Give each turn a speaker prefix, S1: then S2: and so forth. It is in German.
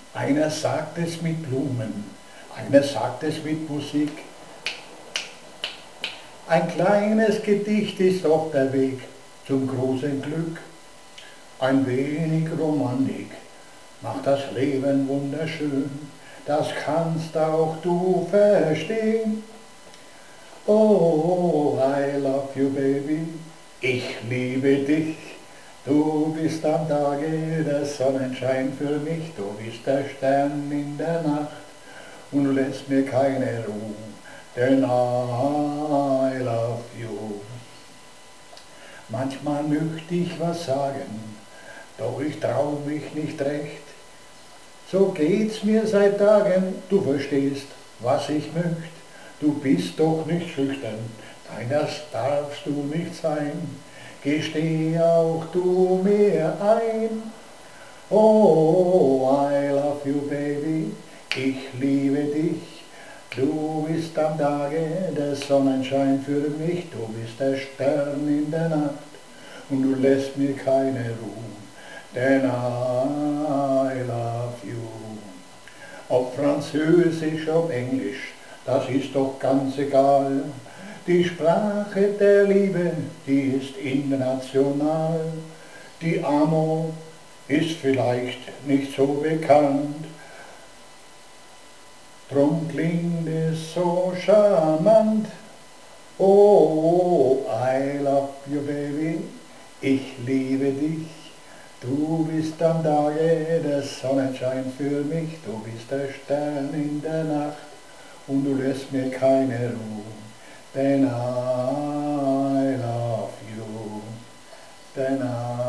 S1: Einer sagt es mit Blumen, einer sagt es mit Musik. Ein kleines Gedicht ist doch der Weg zum großen Glück. Ein wenig Romantik macht das Leben wunderschön. Das kannst auch du verstehen. Oh, I love you, baby. Ich liebe dich. Du bist am Tage der Sonnenschein für mich. Du bist der Stern in der Nacht und du lässt mir keine Ruhe, denn I love you. Manchmal möchte ich was sagen, doch ich trau mich nicht recht. So geht's mir seit Tagen, du verstehst, was ich möcht. Du bist doch nicht schüchtern, nein, das darfst du nicht sein. Gesteh auch du mir ein. Oh, I love you, baby, ich liebe dich. Du bist am Tage der Sonnenschein für mich, du bist der Stern in der Nacht und du lässt mir keine Ruhe, denn I love you. Ob Französisch, ob Englisch, das ist doch ganz egal. Die Sprache der Liebe, die ist international. Die Amo ist vielleicht nicht so bekannt, drum klingt es so charmant. Oh, I love you, baby, ich liebe dich. Du bist am Tage der Sonnenschein für mich, du bist der Stern in der Nacht und du lässt mir keine Ruhe, denn I love you, denn I